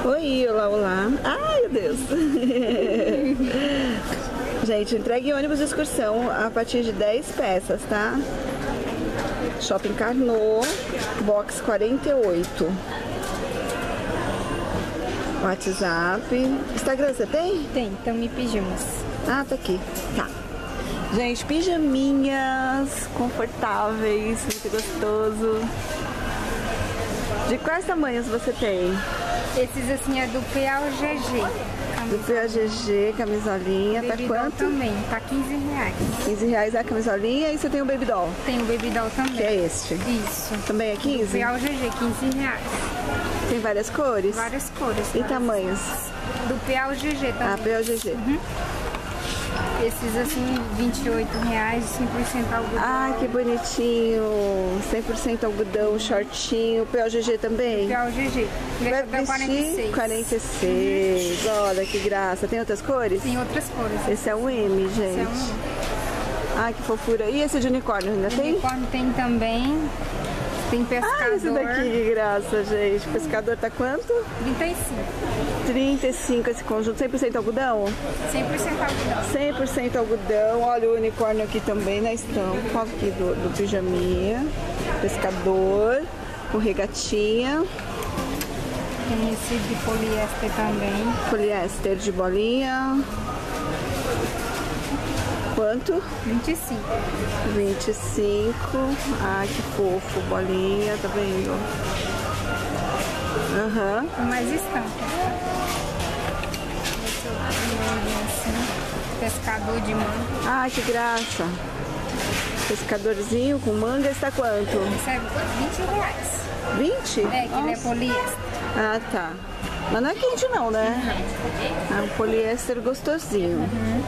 Oi, olá, olá. Ai, meu Deus. Gente, entrega em ônibus de excursão a partir de 10 peças, tá? Shopping Carnot, box 48. WhatsApp. Instagram você tem? Tem, então me pedimos. Ah, tá aqui. Tá. Gente, pijaminhas confortáveis, muito gostoso. De quais tamanhos você tem? Esses assim é do PA ao GG. Do PAGG, camisolinha, tá quanto? Também, tá R$15. R$15 a camisolinha e você tem o Baby Doll? Tem o Baby Doll também. Que é este? Isso. Também é 15? Do PA ao GG, R$15. Tem várias cores? Várias cores. E tamanhos? Do PA ao GG também. Ah, PAGG. Uhum. Esses assim, R$28, 100% algodão. Ah, que bonitinho. 100% algodão, shortinho. PAGG também? PA ao GG. Vai Vai vestir 46. 46. Olha que graça. Tem outras cores? Tem outras cores. Esse é um M, gente. Esse é um... Ai, que fofura. E esse de unicórnio ainda tem? Unicórnio tem também. Tem pescador. Ah, esse daqui, que graça, gente. Pescador tá quanto? 35. 35 esse conjunto. 100% algodão? 100% algodão. 100% algodão. Olha o unicórnio aqui também na estampa. Aqui do pijaminha. Pescador. Com regatinha. Tem esse de poliéster também. Poliéster de bolinha. Quanto? 25. 25. Ai, que fofo. Bolinha, tá vendo? Aham. Com mais estampa. Esse outro assim. Pescador de manga. Ai, que graça. Pescadorzinho com manga está quanto? Esse é R$20. 20? É, que ele é poliéster. Ah, tá. Mas não é quente não, né? É um poliéster gostosinho.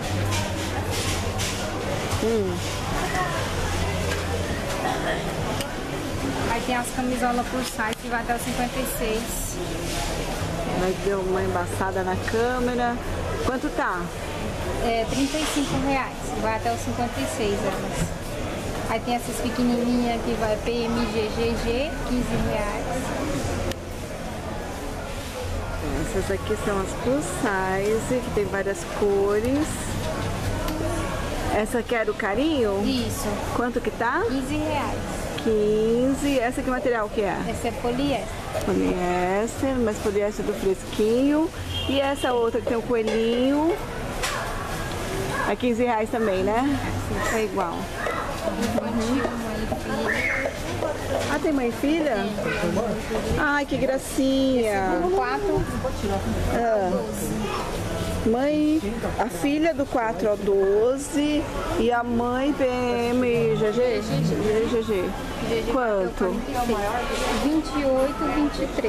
Aí tem as camisolas por size que vai até o 56. Vai deu uma embaçada na câmera. Quanto tá? É R$35. Vai até o 56 elas. Aí tem essas pequenininhas que vai PMGGG, R$15. Essas aqui são as plus size, que tem várias cores. Essa aqui é do carinho? Isso. Quanto que tá? R$15. 15. Essa que material que é? Essa é poliéster. Poliéster, mas poliéster do fresquinho. E essa outra que tem o coelhinho. É R$15 também, né? É igual. Ah, tem mãe e filha? Ai, que gracinha. 4. Mãe, a filha do 4 ao 12 e a mãe PM GG. Quanto? 28, 23.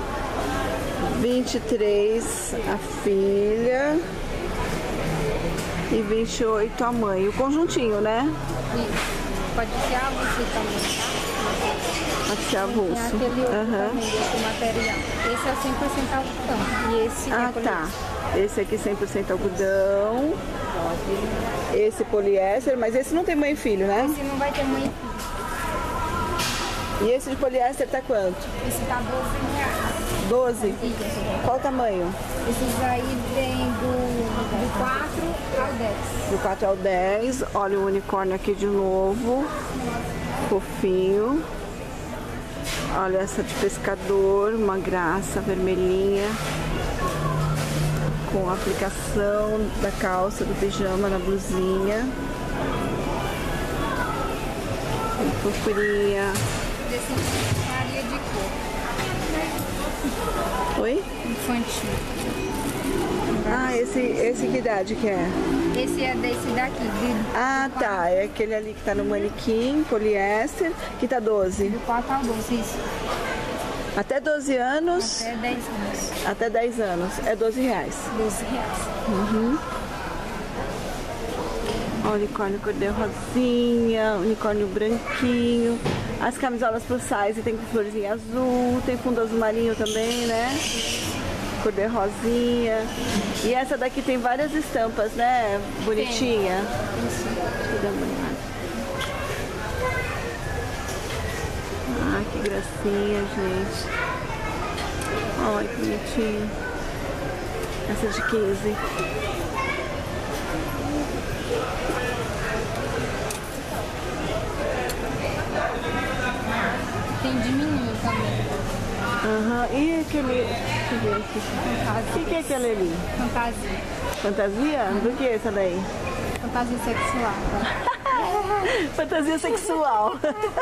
23 a filha e 28 a mãe. O conjuntinho, né? Isso. Pode ser avulso também, tá? Pode ser avulso. Tem aquele outro também, esse material. Esse é 100% algodão. E esse é Ah, tá. Esse aqui 100% algodão. Esse poliéster, mas esse não tem mãe e filho, né? Esse não vai ter mãe. E esse de poliéster tá quanto? Esse tá R$12. 12? Isso. Qual o tamanho? Esses aí vem do 4 ao 10. Do 4 ao 10. Olha o unicórnio aqui de novo. Fofinho. Olha essa de pescador, uma graça, vermelhinha. Com a aplicação da calça, do pijama na blusinha. Fofurinha. Desse faria de cor. Oi? Infantil. Ah, esse que idade que é? Esse é desse daqui. Ah, tá. É aquele ali que tá no manequim, poliéster, que tá 12. Do 4 ao 12, isso. Até 12 anos. Até 10 anos. Até 10 anos. É R$12. R$12. Ó, unicórnio cor-de-rosa rosinha, unicórnio branquinho. As camisolas plus size tem com florzinha azul, tem fundo azul marinho também, né? Cor-de-rosinha. E essa daqui tem várias estampas, né? Bonitinha. Isso. Deixa eu dar uma olhada. Ah, que gracinha, gente. Ai, que bonitinho. Essa de 15. Tem de menino também. Aham. E aquele... Deixa eu ver aqui. Fantasia. O que é aquele ali? Fantasia. Fantasia? Do que é essa daí? Fantasia sexual. Fantasia sexual.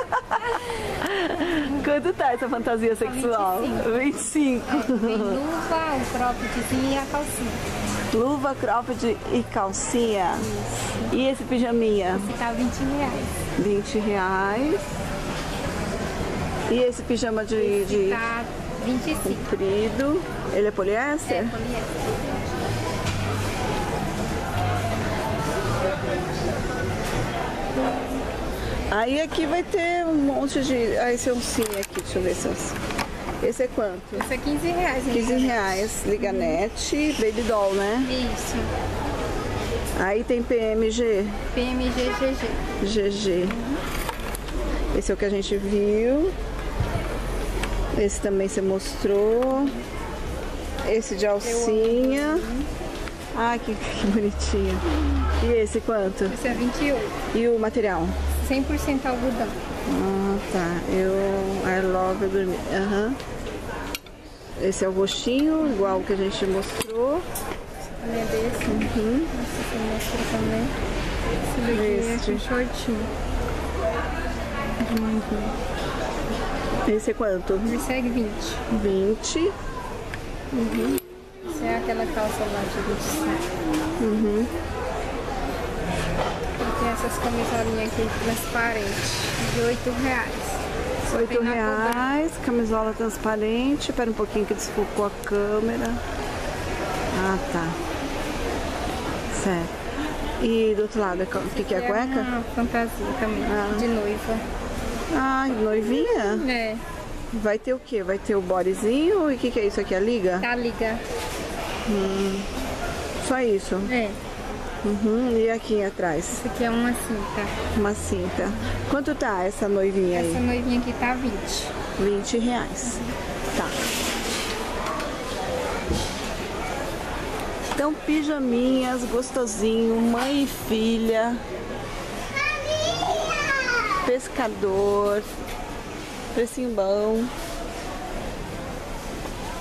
Quanto tá essa fantasia sexual? 25. Tem luva, o croppedzinho e a calcinha. Luva, cropped e calcinha. Isso. E esse pijaminha? Esse tá R$20. R$20. E esse pijama de Tá 25. comprido? Ele é poliéster? É, poliéster. Aí aqui vai ter um monte de... Ah, esse é um sim aqui, deixa eu ver se eu... Esse é quanto? Esse é R$15. R$15, Liganete, Baby Doll, né? Isso. Aí tem PMG, PMG GG. GG. Esse é o que a gente viu. Esse também você mostrou. Esse de alcinha. Ah, que bonitinho. E esse quanto? Esse é 28. E o material? 100% algodão. Ah, tá. I love dormir. Aham. Esse é o roxinho, igual o que a gente mostrou. Também é desse. Uhum. Esse que eu mostrei também. Esse daqui Este. é com shortinho. Esse é quanto? Esse é 20. 20. Uhum. Esse é aquela calça lá de 25. Uhum. E tem essas camisolinhas aqui transparentes de R$8. R$8, camisola transparente. Espera um pouquinho que desfocou a câmera. Ah, tá. Certo. E do outro lado, o que é a cueca? Uma fantasia também, de noiva. Ah, noivinha? É, Vai ter o quê? Vai ter o bodyzinho? E o que é isso aqui? A liga? tá liga. Só isso? É, Uhum. E aqui atrás? essa aqui é uma cinta. Uma cinta. Quanto tá essa noivinha aí? Essa noivinha aqui tá 20. R$20. Tá. Então, pijaminhas, gostosinho, mãe e filha. Pescador. Precinho bom.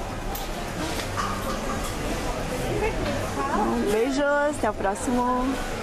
Beijos, até o próximo.